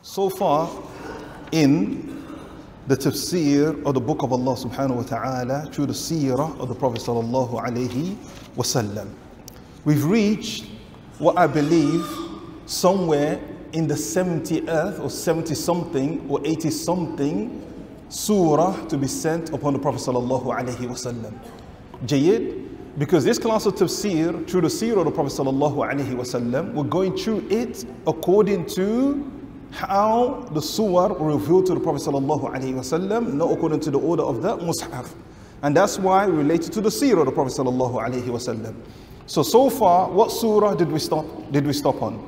So far in the tafsir of the book of Allah subhanahu wa ta'ala through the seerah of the Prophet sallallahu alayhi wasallam, we've reached what I believe somewhere in the 70th or 70 something or 80 something surah to be sent upon the Prophet sallallahu alayhi wasallam. Jayyid, because this class of tafsir through the seerah of the Prophet sallallahu alayhi wasallam, we're going through it according to how the surah were revealed to the Prophet sallallahu alaihi wasallam, not according to the order of the mushaf, and that's why we related to the seerah of the Prophet sallallahu alaihi wasallam. So far, what surah did we stop on?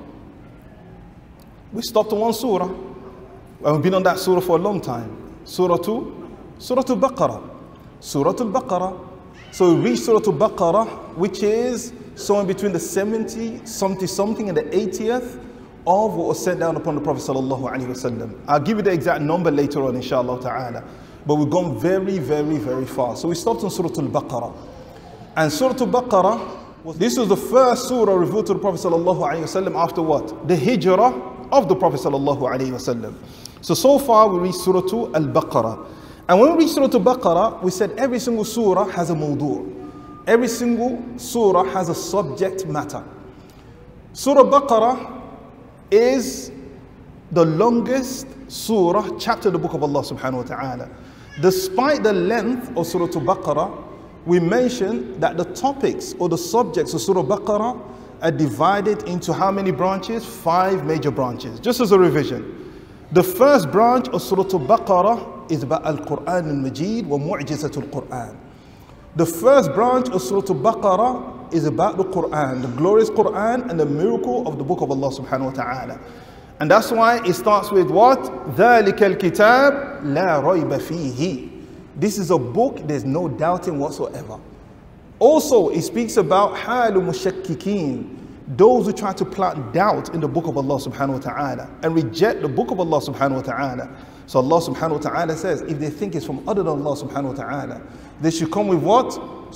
We stopped on one surah, and we've been on that surah for a long time. Surah Al-Baqarah. Surah Al-Baqarah. So we reached Surah Al-Baqarah, which is somewhere between the 70 something and the 80th of what was sent down upon the Prophet sallallahu alaihi wasallam. I'll give you the exact number later on, inshallah ta'ala. But we've gone very, very, very far. So we stopped on Surah Al-Baqarah. And Surah Al-Baqarah, this was the first surah revealed to the Prophet sallallahu alaihi wasallam after what? The hijrah of the Prophet sallallahu alaihi wasallam. So far we reached Surah Al-Baqarah. And when we reached Surah Al-Baqarah, we said every single surah has a mawdu'. Every single surah has a subject matter. Surah Al-Baqarah is the longest surah, chapter of the book of Allah subhanahu wa ta'ala. Despite the length of Surah Al-Baqarah, we mentioned that the topics or the subjects of Surah Al-Baqarah are divided into how many branches? 5 major branches. Just as a revision. The first branch of Surah Al-Baqarah is about Al-Quran al-Majid wa Mu'jizatul Quran. The first branch of Surah Al-Baqarah is about the Quran, the glorious Quran and the miracle of the book of Allah subhanahu wa ta'ala. And that's why it starts with what? ذَلِكَ الْكِتَابِ لَا رَيْبَ فِيهِ. This is a book there's no doubting whatsoever. Also, it speaks about حَالُ مُشَكِّكِينَ, those who try to plant doubt in the book of Allah subhanahu wa ta'ala and reject the book of Allah subhanahu wa ta'ala. So Allah subhanahu wa ta'ala says, if they think it's from other than Allah subhanahu wa ta'ala, they should come with what?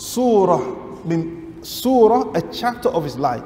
Surah, a chapter of his like.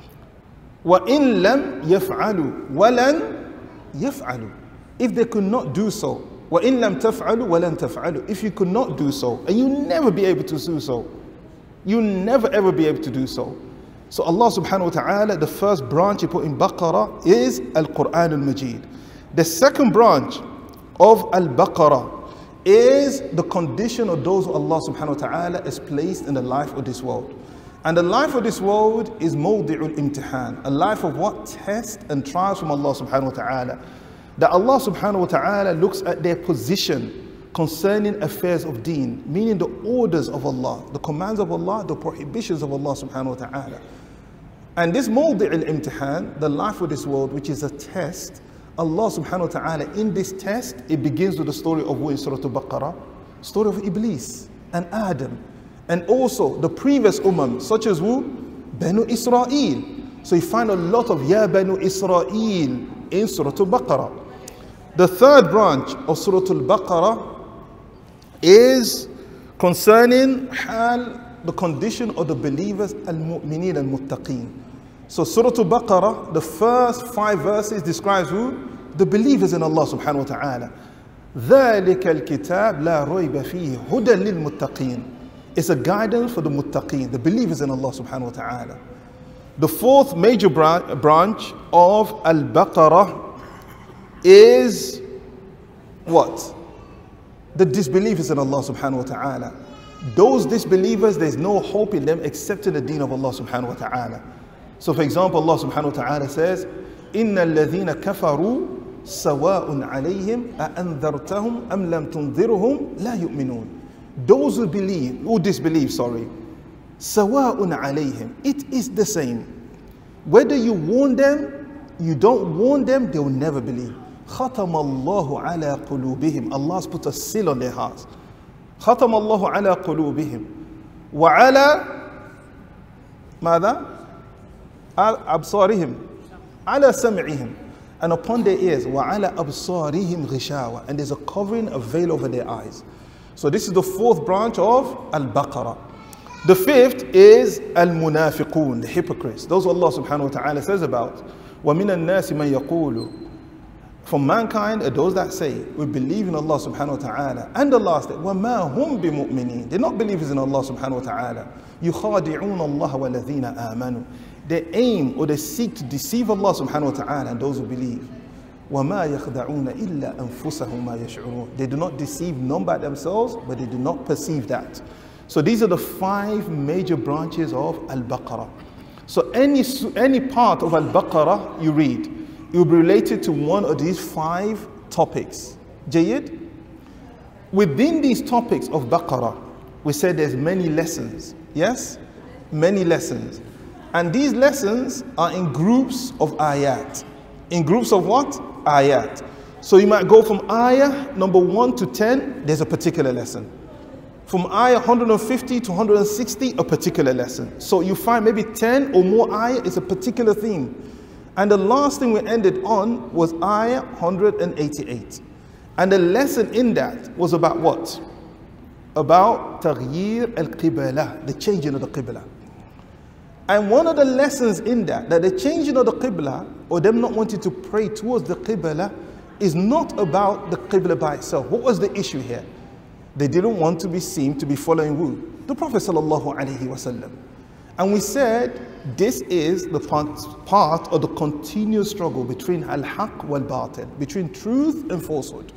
وَإِن لَمْ يَفْعَلُوا وَلَنْ يَفْعَلُوا. If they could not do so. وَإِن لَمْ تَفْعَلُوا وَلَنْ تَفْعَلُوا. If you could not do so, and you never be able to do so. You never ever be able to do so. So Allah subhanahu wa ta'ala, the first branch he put in Baqarah is Al-Quran al-Majid. The second branch of Al-Baqarah is the condition of those who Allah subhanahu wa ta'ala has placed in the life of this world. And the life of this world is mawdi'ul imtihan, a life of what? Test and trials from Allah subhanahu wa ta'ala. That Allah subhanahu wa ta'ala looks at their position concerning affairs of deen, meaning the orders of Allah, the commands of Allah, the prohibitions of Allah subhanahu wa ta'ala. And this mawdi'ul imtihan, the life of this world, which is a test, Allah subhanahu wa ta'ala, in this test, it begins with the story of who in Surah Al-Baqarah? Story of Iblis and Adam. And also the previous such as who? Banu Israel. So you find a lot of Ya Banu Israel in Surah Al-Baqarah. The third branch of Surah Al-Baqarah is concerning the condition of the believers, al-mu'mineen al-muttaqeen. So Surah Al-Baqarah, the first 5 verses describes who? The believers in Allah subhanahu wa ta'ala. ذَلِكَ الْكِتَابِ لَا رَيْبَ فِيهِ هُدًى لِلْمُتَّقِينَ. It's a guidance for the muttaqeen, the believers in Allah subhanahu wa ta'ala. The fourth major branch of Al-Baqarah is what? The disbelievers in Allah subhanahu wa ta'ala. Those disbelievers, there's no hope in them except in the deen of Allah subhanahu wa ta'ala. So for example, Allah subhanahu wa ta'ala says, إِنَّ الَّذِينَ كَفَرُوا سَوَاءٌ عَلَيْهِمْ أَأَنذَرْتَهُمْ أَمْ لَمْ تُنذِرْهُمْ لَا يُؤْمِنُونَ. Those who disbelieve, سَوَاءٌ عَلَيْهِمْ. It is the same. Whether you warn them, you don't warn them, they will never believe. خَتَمَ اللَّهُ عَلَى قُلُوبِهِمْ. Allah's put a seal on their hearts. خَتَمَ اللَّهُ عَلَى قُلُوبِهِمْ وَعَلَى ماذا؟ أبصارهم على سمعهم, and upon their ears وعلى أبصارهم غشاوة, and there's a covering, a veil over their eyes. So this is the fourth branch of Al-Baqarah. The fifth is Al-Munafiqun, the hypocrites. Those Allah subhanahu wa ta'ala says about. وَمِنَ النَّاسِ مَنْ يَقُولُ For mankind are those that say, we believe in Allah subhanahu wa ta'ala and the last day. وَمَا هُمْ بِمُؤْمِنِينَ. They're not believers in Allah subhanahu wa ta'ala. يُخَادِعُونَ اللَّهَ وَالَّذِينَ آمَنُوا. They aim or they seek to deceive Allah subhanahu wa ta'ala and those who believe. وَمَا يَخْدَعُونَ إِلَّا أَنفُسَهُمْ مَا يَشْعُرُونَ. They do not deceive none by themselves, but they do not perceive that. So these are the 5 major branches of Al-Baqarah. So any part of Al-Baqarah you read, it will be related to one of these 5 topics. Jayyid? Within these topics of Baqarah, we said there's many lessons. Yes? Many lessons. And these lessons are in groups of ayat. In groups of what? Ayat. So you might go from ayah number 1 to 10, there's a particular lesson. From ayah 150 to 160, a particular lesson. So you find maybe 10 or more ayah is a particular theme. And the last thing we ended on was ayah 188. And the lesson in that was about what? About taghyir al-qibla, the changing of the qibla. And one of the lessons in that the changing of the qibla, or them not wanting to pray towards the qibla, is not about the qibla by itself. What was the issue here? They didn't want to be seen to be following who? The Prophet sallallahu alaihi wasallam. And we said this is the part of the continuous struggle between al-haq wal-batil, between truth and falsehood.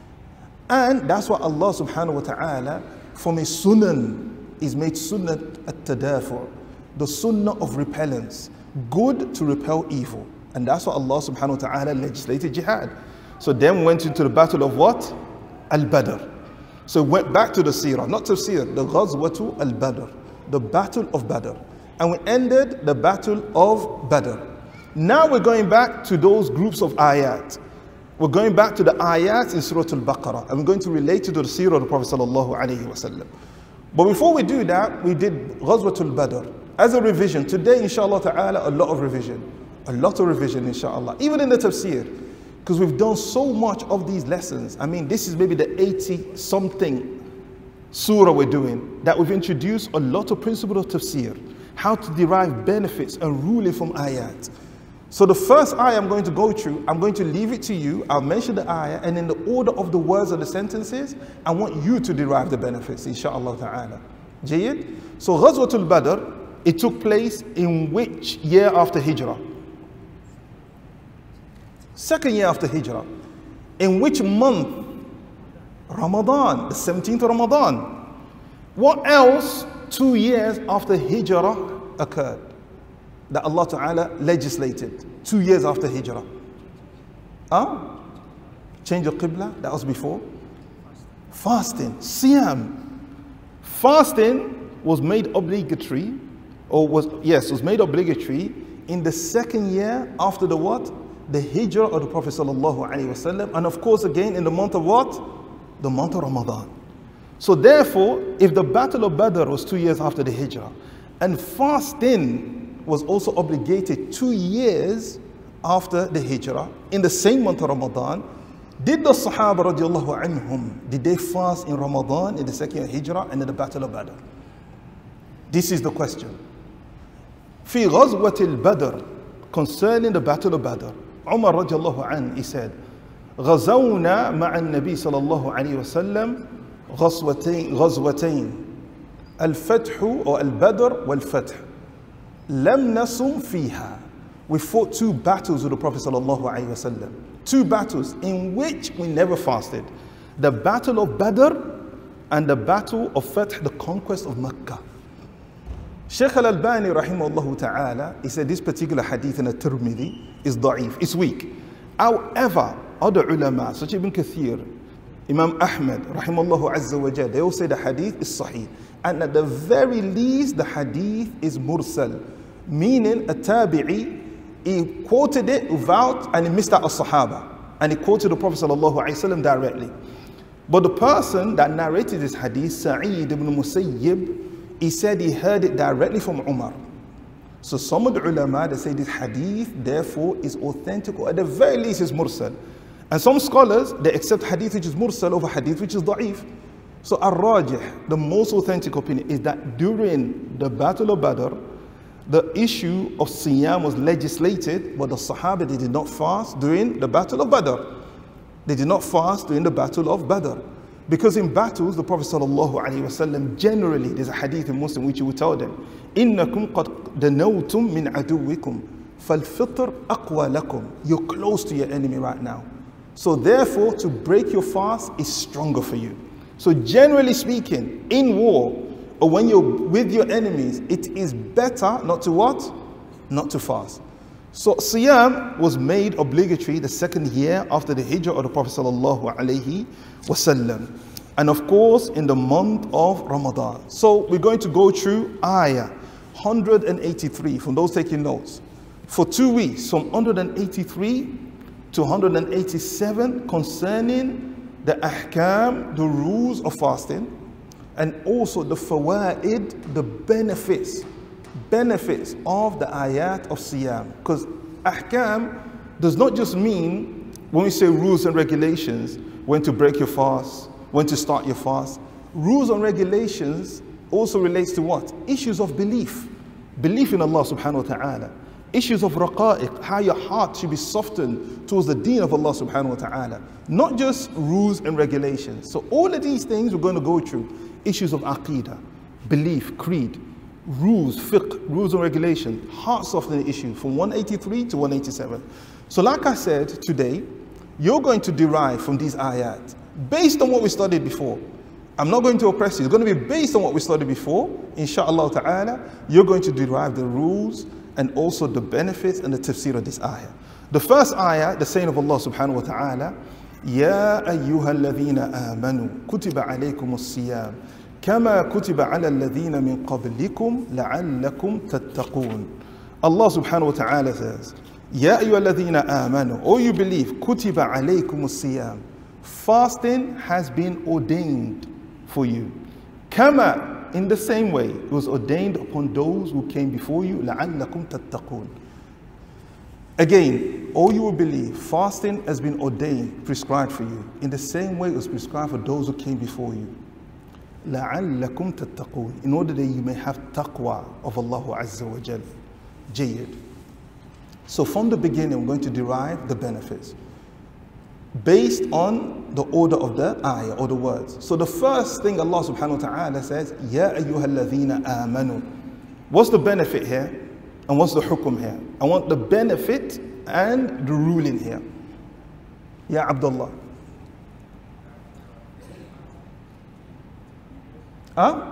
And that's what Allah subhanahu wa ta'ala, from his sunan, is made sunnah at-tadafu', the sunnah of repellence, good to repel evil. And that's what Allah subhanahu wa ta'ala legislated jihad. So then went into the battle of what? Al-Badr. So went back to the seerah, not tafsir, the ghazwatu al-Badr, the battle of Badr. And we ended the battle of Badr. Now we're going back to those groups of ayat. We're going back to the ayat in Surah Al-Baqarah, and we're going to relate it to the seerah of the Prophet sallallahu alaihi wasallam. But before we do that, we did Ghazwatul Badr as a revision. Today, inshallah ta'ala, a lot of revision. A lot of revision, inshallah. Even in the tafsir, because we've done so much of these lessons. I mean, this is maybe the 80-something surah we're doing, that we've introduced a lot of principles of tafsir, how to derive benefits and ruling from ayat. So the first ayah I'm going to go through, I'm going to leave it to you. I'll mention the ayah, and in the order of the words of the sentences, I want you to derive the benefits, inshallah ta'ala. Jayyid? So Ghazwatul Badr, it took place in which year after Hijrah? Second year after Hijrah. In which month? Ramadan, the 17th of Ramadan. What else 2 years after Hijrah occurred that Allah Ta'ala legislated? 2 years after Hijrah. Change of Qibla, that was before. Fasting, Siyam. Fasting was made obligatory, was made obligatory in the second year after the what? The Hijrah of the Prophet Sallallahu Alaihi Wasallam, and of course again in the month of what? The month of Ramadan. So therefore, if the Battle of Badr was 2 years after the Hijrah, and fasting was also obligated 2 years after the Hijrah, in the same month of Ramadan, did the Sahaba radiallahu anhum, did they fast in Ramadan in the second year of Hijrah and in the Battle of Badr? This is the question. في غزوة البدر, concerning the Battle of Badr, Umar radiallahu anhu, he said, غزونا مع النبي صلى الله عليه وسلم غزوتين الفتح أو البدر والفتح لم نصم فيها. We fought 2 battles with the Prophet صلى الله عليه وسلم, 2 battles in which we never fasted. The Battle of Badr and the Battle of Fath, the conquest of Mecca. Sheikh Al-Albani rahimahullah ta'ala, he said this particular hadith in At-Tirmidhi is da'if, it's weak. However, other ulama, such Ibn Kathir, Imam Ahmad, rahimahullah azza wa jal, they all say the hadith is sahih. And at the very least, the hadith is mursal, meaning a tabi'i, he quoted it without, and he missed out a sahaba, and he quoted the Prophet sallallahu alaihi wasallam directly. But the person that narrated this hadith, Sa'id ibn Musayyib, he said he heard it directly from Umar. So some of the ulama, they say this hadith therefore is authentic, or at the very least is mursal. And some scholars, they accept hadith which is mursal over hadith which is da'if. So ar-rajih, the most authentic opinion, is that during the Battle of Badr, the issue of siyam was legislated, but the Sahaba, they did not fast during the Battle of Badr. They did not fast during the battle of Badr. Because in battles, the Prophet ﷺ generally, there's a hadith in Muslim which he would tell them, إِنَّكُمْ قَدْ دَنَوْتُمْ مِنْ عَدُوِّكُمْ فَالْفِطْرُ أَقْوَى لَكُمْ. You're close to your enemy right now. So therefore, to break your fast is stronger for you. So generally speaking, in war, or when you're with your enemies, it is better not to what? Not to fast. So Siyam was made obligatory the second year after the hijrah of the Prophet ﷺ. And of course, in the month of Ramadan. So we're going to go through ayah 183, from those taking notes, for 2 weeks, from 183 to 187, concerning the ahkam, the rules of fasting, and also the fawaid, the benefits of the ayat of Siyam. Because ahkam does not just mean, when we say rules and regulations, when to break your fast, when to start your fast. Rules and regulations also relates to what? Issues of belief. Belief in Allah subhanahu wa ta'ala. Issues of raqa'iq, how your heart should be softened towards the deen of Allah subhanahu wa ta'ala. Not just rules and regulations. So all of these things we're going to go through. Issues of aqidah, belief, creed, rules, fiqh, rules and regulation, heart softening issue from 183 to 187. So like I said, today, you're going to derive from these ayat, based on what we studied before. I'm not going to oppress you. It's going to be based on what we studied before. Inshallah ta'ala, you're going to derive the rules and also the benefits and the tafsir of this ayah. The first ayah, the saying of Allah subhanahu wa ta'ala, يَا أَيُّهَا الَّذِينَ آمَنُوا كُتِبَ عَلَيْكُمُ الصِّيَامُ كَمَا كُتِبَ عَلَى الَّذِينَ مِنْ قَبْلِكُمْ لَعَلَّكُمْ تَتَّقُونَ. Allah subhanahu wa ta'ala says, يَا أَيُّهَا الَّذِينَ آمَنُوا, O you believe, كُتِبَ عَلَيْكُمُ الصِّيَامُ. Fasting has been ordained for you. Kama, in the same way, it was ordained upon those who came before you. لَعَلَّكُمْ تَتَّقُونَ. Again, all you will believe, fasting has been ordained, prescribed for you. In the same way it was prescribed for those who came before you. لَعَلَّكُمْ تَتَّقُونَ. In order that you may have taqwa of Allah Azza wa Jal. Jayyid. So from the beginning, we're going to derive the benefits based on the order of the ayah or the words. So the first thing Allah subhanahu wa ta'ala says, Ya ayyuha alladhina amanu. What's the benefit here? And what's the hukum here? I want the benefit and the ruling here. Ya Abdullah. Huh?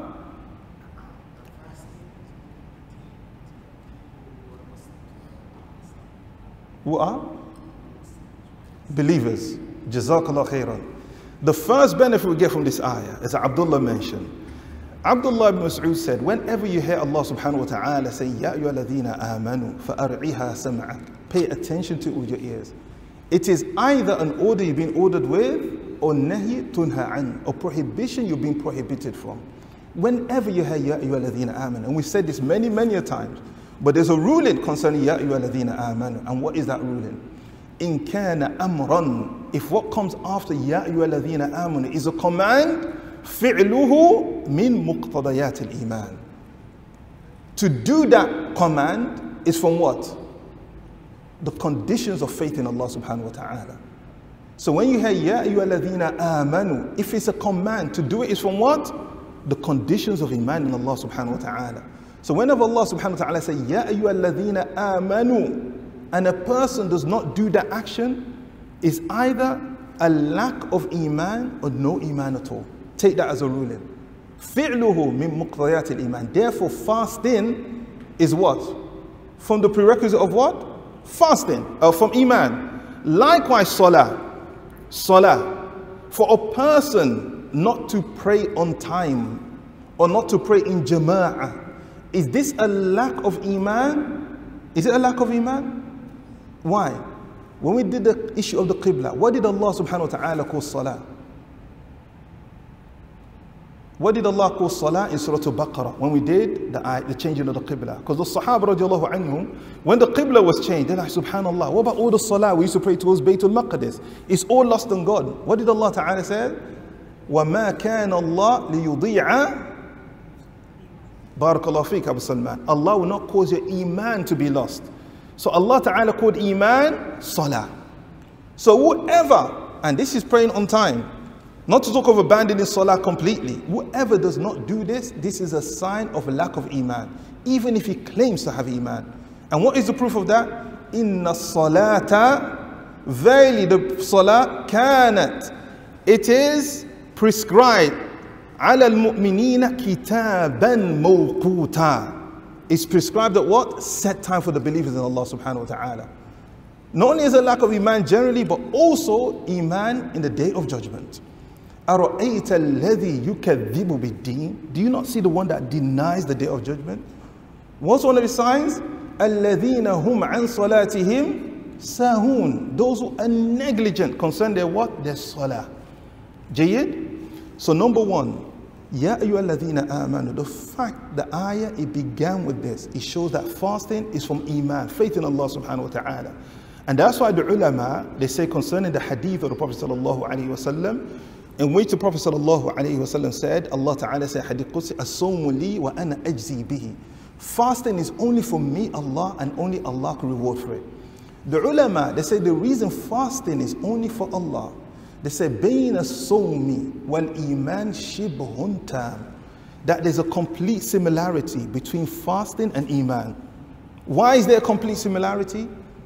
Who are? Believers. Jazakallah khairan. The first benefit we get from this ayah, as Abdullah mentioned, Abdullah ibn Mas'ud said, whenever you hear Allah subhanahu wa ta'ala say, Ya ayyuhalladhina amanu fa'ar'iha sam'ak, pay attention to it with your ears. It is either an order you've been ordered with, or nahi tunha an, or prohibition you've been prohibited from. Whenever you hear Ya ayyuhalladhina amanu, and we've said this many a times, but there's a ruling concerning Ya ayyuhalladhina amanu, and what is that ruling? In kana amran, if what comes after Ya ayyuhalladhina amanu is a command, fi'luhu min muqtadayat al-iman. To do that command is from what? The conditions of faith in Allah subhanahu wa ta'ala. So when you hear Ya ayyuhalladhina amanu, if it's a command, to do it is from what? The conditions of iman in Allah subhanahu wa ta'ala. So whenever Allah subhanahu wa ta'ala says Ya ayyuhalladhina amanu, and a person does not do that action, is either a lack of iman or no iman at all. Take that as a ruling. Fi'luhu min muqtadayat al-iman. Therefore, fasting is what? From the prerequisite of what? Fasting, from iman. Likewise, salah. Salah. For a person not to pray on time or not to pray in jama'ah, is this a lack of iman? Is it a lack of iman? Why? When we did the issue of the qibla, what did Allah subhanahu wa ta'ala call salah? What did Allah call salah in Surah Al-Baqarah when we did the changing of the qibla? Because the Sahaba radiallahu anhum, when the qibla was changed, they're like, subhanallah, what about all the salah we used to pray towards Baytul Maqdis? It's all lost on God. What did Allah ta'ala say? وَمَا كَانَ اللَّهُ لِيُضِيعَ Barakallahu feek, Abu Salman. Allah will not cause your iman to be lost. So Allah ta'ala called iman salah. So whoever and this is praying on time. Not to talk of abandoning salah completely. Whoever does not do this, this is a sign of a lack of iman, even if he claims to have iman. And what is the proof of that? Inna salata, verily the salah, kanat, it is prescribed, ala al-mu'minina kitaban mawquta. It's prescribed at what? Set time for the believers in Allah subhanahu wa ta'ala. Not only is there a lack of iman generally, but also iman in the day of judgment. أَرَأَيْتَ الَّذِي يُكَذِّبُ بِالدِّينِ. Do you not see the one that denies the day of judgment? What's one of the signs? الَّذِينَ هُمْ عَنْ صَلَاتِهِمْ سَاهُونَ. Those who are negligent concerning their what? Their salah. Jayyid? So number one, Ya ayyuha alladhina amanu. The fact, the ayah, it began with this. It shows that fasting is from iman, faith in Allah subhanahu wa ta'ala. And that's why the ulama, they say concerning the hadith of the Prophet sallallahu alaihi wasallam, in which the Prophet sallallahu alaihi wasallam said, Allah ta'ala said, hadith qudsi, as-sawmu li wa ana ajzi bihi. Fasting is only for me, Allah, and only Allah can reward for it. The ulama, they say the reason fasting is only for Allah, they say, bayna as-sawmi wal iman shibhun tam. That there's a complete similarity between fasting and iman. Why is there a complete similarity?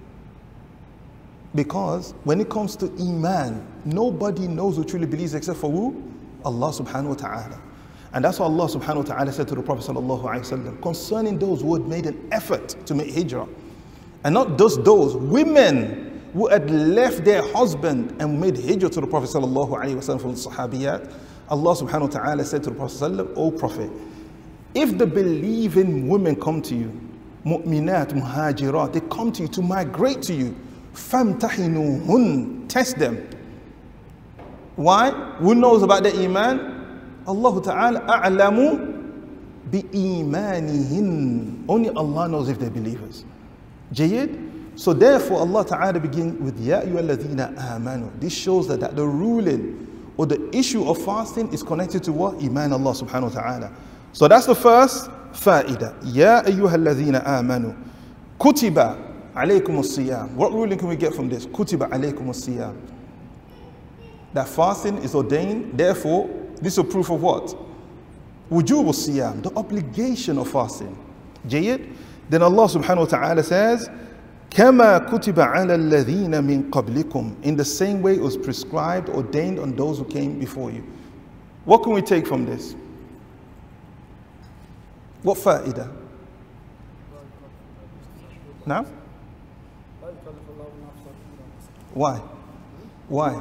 Because when it comes to iman, nobody knows who truly believes except for who? Allah subhanahu wa ta'ala. And that's what Allah subhanahu wa ta'ala said to the Prophet sallallahu alaihi wasallam concerning those who had made an effort to make hijrah. And not just those, women who had left their husband and made hijrah to the Prophet sallallahu alaihi wasallam from the sahabiyat. Allah subhanahu wa ta'ala said to the Prophet sallallahu alaihi wasallam, O Prophet, if the believing women come to you, mu'minat, muhajirat, they come to you to migrate to you, famtahinuhun, test them. Why? Who knows about the iman? Allah ta'ala a'lamu bi imanihin. Only Allah knows if they're believers. Jayyid? So therefore Allah ta'ala begins with Ya ayyuhalladhina amanu. This shows that the ruling or the issue of fasting is connected to what? Iman Allah subhanahu wa ta'ala. So that's the first fa'idah. Ya ayyuhalladhina amanu. Kutiba alaykum as-siyam. What ruling can we get from this? Kutiba alaykum as-siyam. That fasting is ordained, therefore this is a proof of what? Wujub as-siyam, the obligation of fasting. Jayyid? Then Allah subhanahu wa ta'ala says, Kama kutiba ala alladhina min qablikum. In the same way it was prescribed, ordained on those who came before you. What can we take from this? What fa'idah? Now? Why? Why?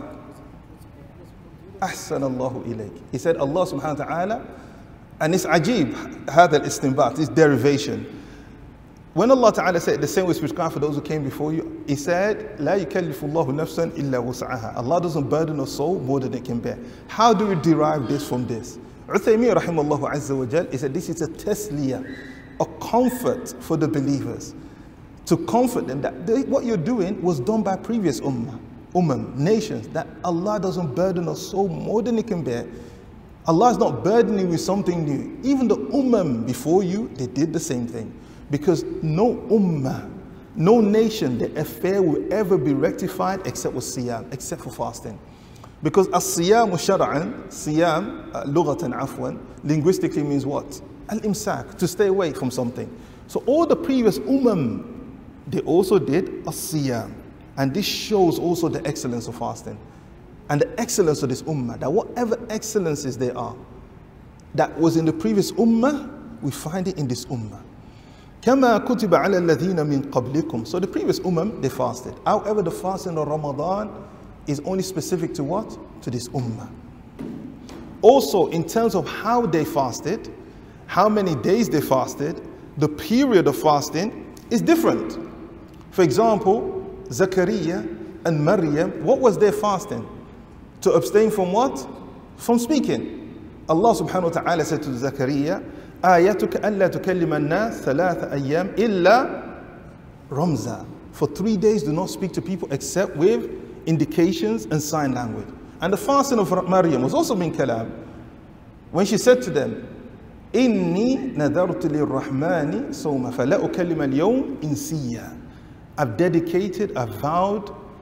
Ahsan Allahu ilayk. He said Allah subhanahu wa ta'ala, and it's ajib, هذا الاستنباط, this derivation. When Allah Ta'ala said the same was prescribed for those who came before you, He said, لا يكلف الله نفسا إلا وسعها. Allah doesn't burden a soul more than it can bear. How do we derive this from this? Uthaymeen rahimahullah azza wa jal, he said this is a tasliyah, a comfort for the believers. To comfort them that what you're doing was done by previous nations, that Allah doesn't burden a soul more than it can bear. Allah is not burdening with something new. Even the before you, they did the same thing. Because no no nation, the affair will ever be rectified except with siyam, except for fasting. Because as-siyamu shar'an, siyam, lughatan afwan, linguistically means what? Al-imsak, to stay away from something. So all the previous they also did as-siyam. And this shows also the excellence of fasting. And the excellence of this that whatever excellences there are, that was in the previous we find it in this كما كتب على الذين من قبلكم. So the previous they fasted. However, the fasting of Ramadan is only specific to what? To this Also, in terms of how they fasted, how many days they fasted, the period of fasting is different. For example, Zachariah and Maryam, what was their fasting? To abstain from what? From speaking. Allah subhanahu wa ta'ala said to Zachariah, آياتك ألا تكلم الناس ثلاث أيام إلا رمزا. For 3 days do not speak to people except with indications and sign language. And the fasting of Maryam was also min kalam. When she said to them, إني نذرت للرحمن صوما فلا أكلم اليوم إنسيا. I've dedicated, I've vowed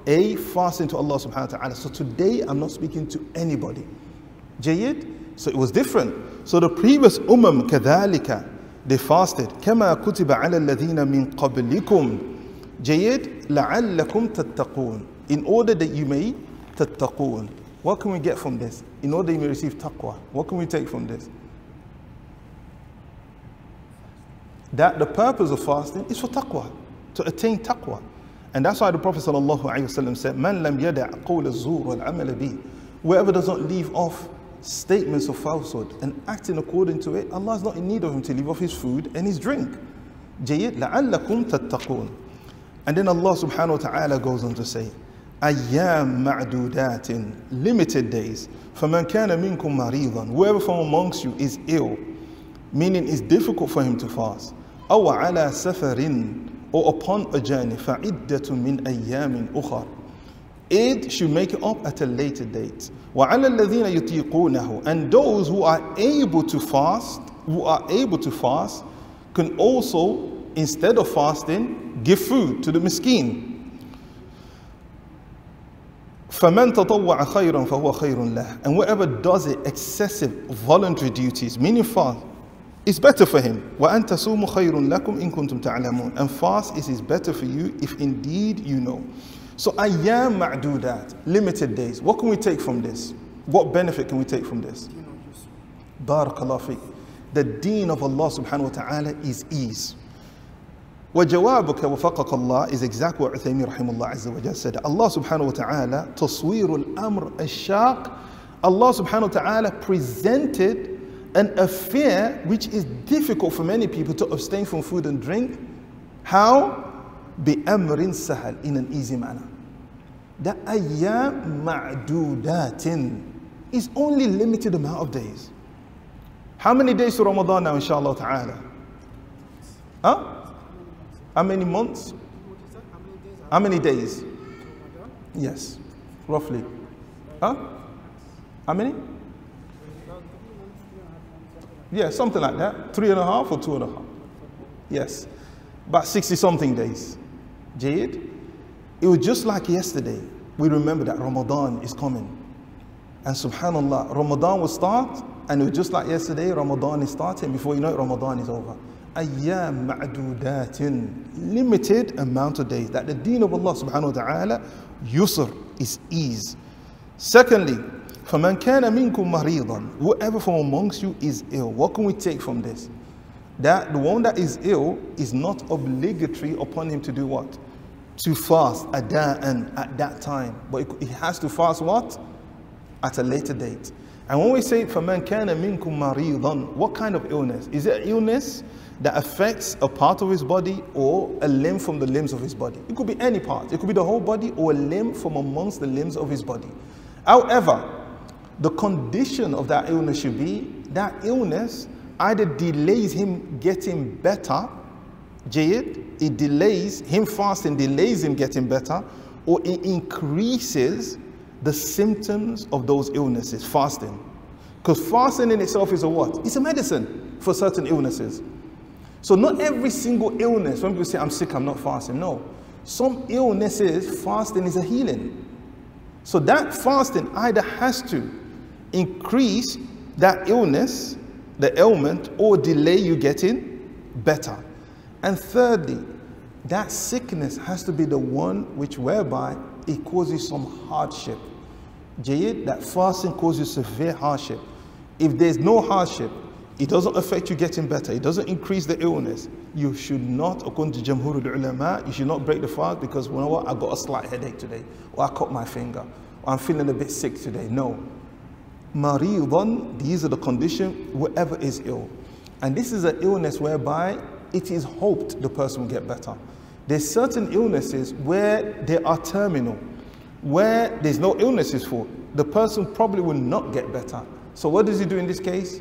fasting to Allah subhanahu wa ta'ala. So today I'm not speaking to anybody. Jayyid? So it was different. So the previous كذلك, they fasted. كما كتب على الذين من قبلكم. Jayyid? لعلكم تتقون. In order that you may تتقون. What can we get from this? In order you may receive taqwa. What can we take from this? That the purpose of fasting is for taqwa, to attain taqwa. And that's why the Prophet ﷺ said, "Man lam yada' qawl az-zur wal 'amal bi." Whoever does not leave off statements of falsehood and acting according to it, Allah is not in need of him to leave off his food and his drink. Jayyid, la'allakum tattaqun. And then Allah subhanahu wa ta'ala goes on to say, Ayyam ma'dudatin, limited days. فَمَنْ كَانَ مِنْكُمْ مَرِيضًا, whoever from amongst you is ill, meaning it's difficult for him to fast. أَوْ عَلَى سَفَرٍ, or upon a journey. فَعِدَّةٌ مِنْ أَيَّامٍ أُخَرٍ, it should make it up at a later date. وَعَلَى الَّذِينَ يُطِيقُونَهُ, and those who are able to fast, can also, instead of fasting, give food to the miskin. فَمَنْ تَطَوَّعَ خَيْرًا فَهُوَ خَيْرٌ لَهُ, and whoever does it excessive voluntary duties, meaning fast, it's better for him. وَأَنْ تَصُومُوا خَيْرٌ لَكُمْ إِن كُنْتُمْ تَعْلَمُونَ, and fast is better for you if indeed you know. So ayyam ma'dudat, limited days. What can we take from this? What benefit can we take from this? Barakallahu fiqh. The deen of Allah subhanahu wa ta'ala is ease. وَجَوَابُكَ وَفَقَكَ اللَّهِ is exactly what Uthaymin rahimahullah azza wa jalla said. Allah subhanahu wa ta'ala, taswir al-amr al-shaq, Allah subhanahu wa ta'ala presented an affair which is difficult for many people to abstain from food and drink. How? بِأَمْرٍ سَهَلٍ, in an easy manner. The ayyam ma'dudatin is only limited amount of days. How many days to Ramadan now, inshallah ta'ala? Huh? How many months? How many days? Yes, roughly. Huh? How many? Yeah, something like that. 3.5 or 2.5. Yes, about 60 something days. Jayed, it was just like yesterday. We remember that Ramadan is coming. And subhanallah, Ramadan will start, and it was just like yesterday, Ramadan is starting. Before you know it, Ramadan is over. Ayyam ma'dudatin, limited amount of days. That the deen of Allah subhanahu wa ta'ala, yusr, is ease. Secondly, فَمَنْ كَانَ مِنْكُمْ مَرِيضًا, whoever from amongst you is ill. What can we take from this? That the one that is ill is not obligatory upon him to do what? To fast ada'an at that time. But he has to fast what? At a later date. And when we say فَمَنْ كَانَ مِنْكُمْ مَرِيضًا, what kind of illness? Is it illness that affects a part of his body or a limb from the limbs of his body? It could be any part. It could be the whole body or a limb from amongst the limbs of his body. However, the condition of that illness should be that illness either delays him getting better, Jayid, it delays him fasting, delays him getting better, or it increases the symptoms of those illnesses, fasting. Because fasting in itself is a what? It's a medicine for certain illnesses. So not every single illness, when people say, I'm sick, I'm not fasting. No. Some illnesses, fasting is a healing. So that fasting either has to increase that illness, the ailment, or delay you getting better. And thirdly, that sickness has to be the one which whereby it causes some hardship. Jayid, that fasting causes severe hardship. If there's no hardship, it doesn't affect you getting better, it doesn't increase the illness, you should not, according to Jamhur al-Ulama, you should not break the fast because, you know what, I got a slight headache today, or I cut my finger, or I'm feeling a bit sick today. No. Maridan, these are the conditions, whoever is ill. And this is an illness whereby it is hoped the person will get better. There's certain illnesses where they are terminal, where there's no illnesses for, the person probably will not get better. So what does he do in this case?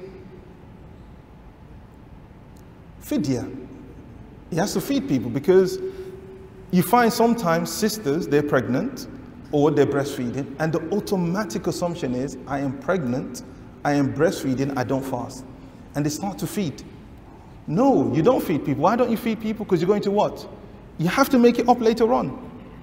Fidya. He has to feed people, because you find sometimes sisters, they're pregnant or they're breastfeeding, and the automatic assumption is, I am pregnant, I am breastfeeding, I don't fast. And they start to feed. No, you don't feed people. Why don't you feed people? Because you're going to what? You have to make it up later on.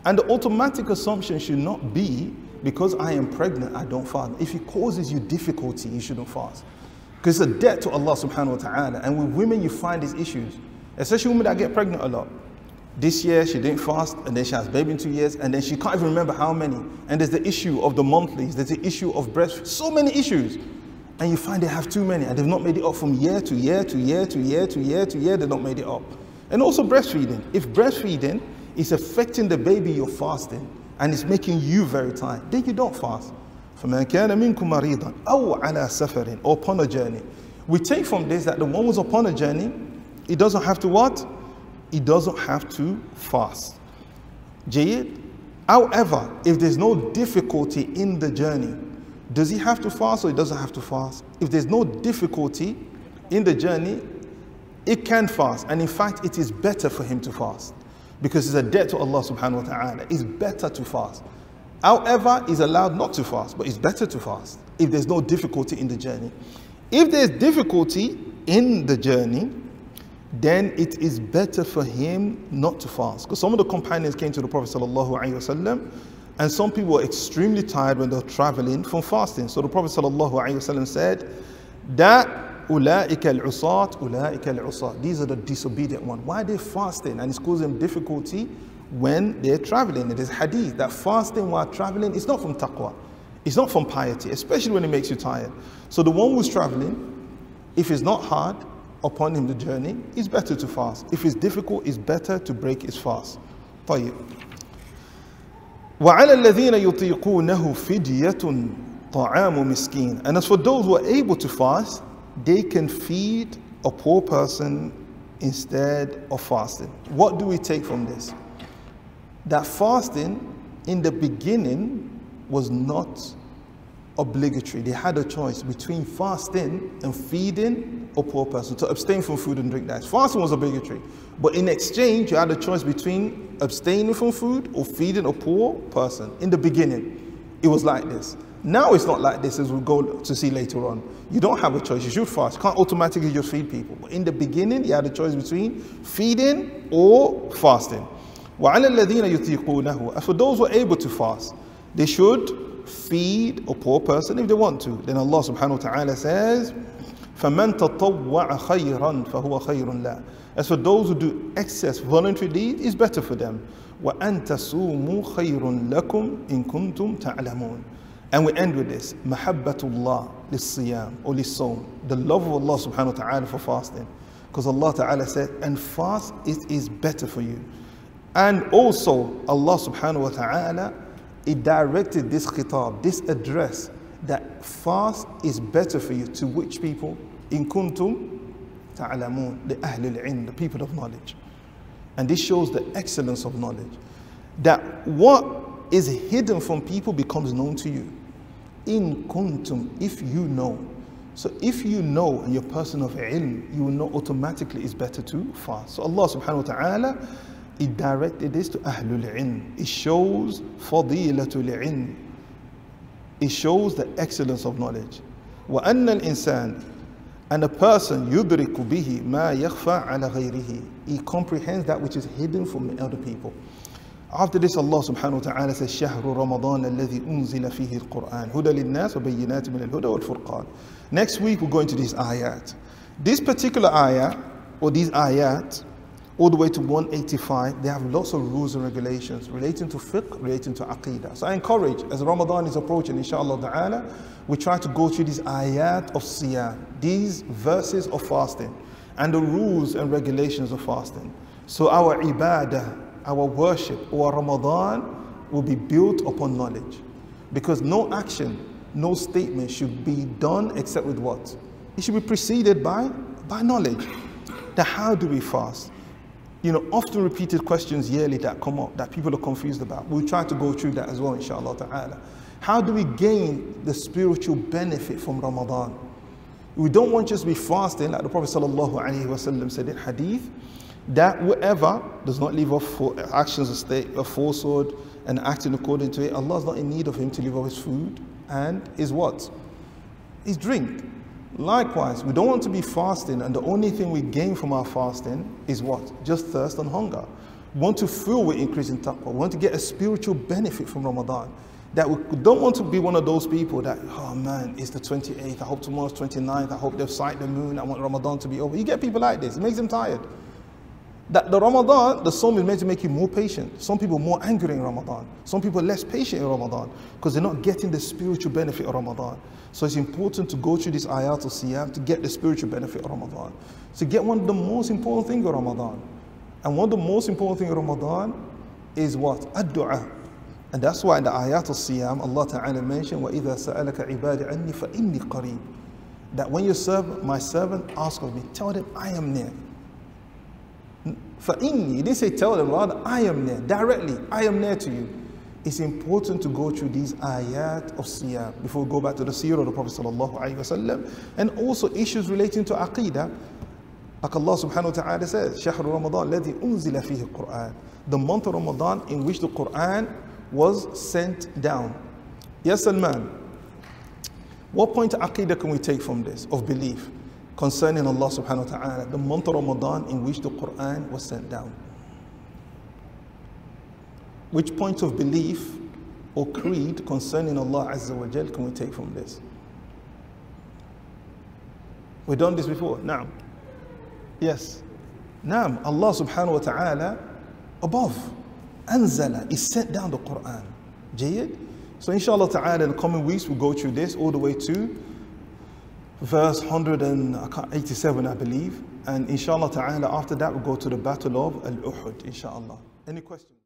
And the automatic assumption should not be, because I am pregnant, I don't fast. If it causes you difficulty, you shouldn't fast. Because it's a debt to Allah subhanahu wa ta'ala. And with women, you find these issues, especially women that get pregnant a lot. This year, she didn't fast, and then she has a baby in 2 years, and then she can't even remember how many. And there's the issue of the monthlies, there's the issue of breastfeeding, so many issues. And you find they have too many, and they've not made it up from year to year to year to year to year to year, they've not made it up. And also breastfeeding. If breastfeeding is affecting the baby you're fasting, and it's making you very tired, then you don't fast. فَمَنْ كَانَ مِنْكُمْ مَرِيضًا أَوْ عَلَى سَفَرٍ, or upon a journey. We take from this that the one who's upon a journey, he doesn't have to what? He doesn't have to fast. Jayid. However, if there's no difficulty in the journey, does he have to fast or he doesn't have to fast? If there's no difficulty in the journey, it can fast. And in fact, it is better for him to fast, because it's a debt to Allah subhanahu wa ta'ala. It's better to fast. However, he's allowed not to fast, but it's better to fast if there's no difficulty in the journey. If there's difficulty in the journey, then it is better for him not to fast. Because some of the companions came to the Prophet sallallahu alaihi wasallam, and some people were extremely tired when they were traveling from fasting. So the Prophet sallallahu alaihi wasallam said, "Da ulaika al-usat, ulaika al-usat." These are the disobedient ones. Why are they fasting? And it's causing them difficulty when they're traveling. It is hadith that fasting while traveling is not from taqwa. It's not from piety, especially when it makes you tired. So the one who's traveling, if it's not hard upon him the journey, it's better to fast. If it's difficult, it's better to break his fast. طيب. وَعَلَى الَّذِينَ يُطِيقُونَهُ فِدْيَةٌ طَعَامُ مِسْكِينٍ. And as for those who are able to fast, they can feed a poor person instead of fasting. What do we take from this? That fasting in the beginning was not obligatory. They had a choice between fasting and feeding a poor person, to abstain from food and drink. That fasting was obligatory, but in exchange you had a choice between abstaining from food or feeding a poor person. In the beginning it was like this. Now it's not like this, as we'll go to see later on. You don't have a choice. You should fast. You can't automatically just feed people. But in the beginning you had a choice between feeding or fasting. وَعَلَى الَّذِينَ يُطِيقُونَهُ. As for those who are able to fast, they should feed a poor person if they want to. Then Allah subhanahu wa ta'ala says, فَمَنْ تَطَوَّعَ خَيْرًا فَهُوَ خَيْرٌ لَهُ. As for those who do excess voluntary deed, is better for them. وَأَنْ تَصُومُوا خَيْرٌ لَكُمْ إِن كُنْتُمْ تَعْلَمُونَ. And we end with this: Mahabbatullah lis-siyam or lis-sawm, the love of Allah subhanahu wa ta'ala for fasting. Because Allah ta'ala said, and fast, it is better for you. And also Allah subhanahu wa ta'ala, He directed this khitab, this address, that fast is better for you. To which people? In kuntum ta'alamun, the ahlul ilm, the people of knowledge. And this shows the excellence of knowledge. That what is hidden from people becomes known to you. In kuntum, if you know. So if you know and you're a person of ilm, you will know automatically it's better to fast. So Allah subhanahu wa ta'ala, He directed this to ahlul ilm. It shows fadilatul ilm. It shows the excellence of knowledge. وَأَنَّ الْإِنسَانِ, and a person يُدْرِكُ بِهِ مَا يَخْفَى عَلَى غَيْرِهِ. He comprehends that which is hidden from other people. After this, Allah subhanahu wa ta'ala says, شَهْرُ رَمَضَانَ الَّذِي أُنزِلَ فِيهِ الْقُرْآنِ هُدَى لِلنَّاسِ وَبَيِّنَاتٍ مِنَ الْهُدَى وَالْفُرْقَانِ. Next week we're going to these ayat. This particular ayah, or these ayat, all the way to 185, they have lots of rules and regulations relating to fiqh, relating to aqidah. So I encourage, as Ramadan is approaching, inshallah ta'ala, we try to go through these ayat of siyam, these verses of fasting, and the rules and regulations of fasting. So our ibadah, our worship, or Ramadan will be built upon knowledge. Because no action, no statement should be done except with what? It should be preceded by knowledge. Now, how do we fast? You know, often repeated questions yearly that come up that people are confused about. We'll try to go through that as well, inshallah ta'ala. How do we gain the spiritual benefit from Ramadan? We don't want just to be fasting, like the Prophet sallallahu alaihi wasallam said in hadith, that whoever does not leave off actions of falsehood and acting according to it, Allah is not in need of him to leave off his food and his what? His drink. Likewise, we don't want to be fasting and the only thing we gain from our fasting is what? Just thirst and hunger. want to feel we're increasing taqwa, want to get a spiritual benefit from Ramadan. That we don't want to be one of those people that, oh man, it's the 28th, I hope tomorrow's 29th, I hope they've sighted the moon, I want Ramadan to be over. You get people like this, it makes them tired. That the Ramadan, the Psalm is meant to make you more patient. Some people more angry in Ramadan. Some people less patient in Ramadan because they're not getting the spiritual benefit of Ramadan. So it's important to go through this ayat al-siyam to get the spiritual benefit of Ramadan. To get one of the most important things of Ramadan. And one of the most important things of Ramadan is what? Ad-du'a. And that's why in the ayat al-siyam, Allah Ta'ala mentioned, وَإِذَا سَأَلَكَ عِبَادِ عَنِّي فَإِنِّي قَرِيبٌ. That when my servant asks of me, tell them I am near. فَإِنِّي, he didn't say tell them, rather I am near, directly, I am near to you. It's important to go through these ayat of siyam before we go back to the seerah of the Prophet sallallahu alaihi wasallam, and also issues relating to aqidah. Like Allah subhanahu wa ta'ala says, شهر رمضان الذي أنزل فيه القرآن, the month of Ramadan in which the Quran was sent down. Yes, Salman, what point of aqidah can we take from this, of belief, concerning Allah subhanahu wa ta'ala, the month of Ramadan in which the Quran was sent down? Which point of belief or creed concerning Allah Azza wa Jal can we take from this? We've done this before. Naam. Yes. Naam. Allah subhanahu wa ta'ala above. Anzala is sent down the Quran. Jayyid. So inshallah ta'ala in the coming weeks we'll go through this all the way to verse 187, I believe. And inshallah ta'ala after that we'll go to the battle of Al-Uhud, inshallah. Any questions?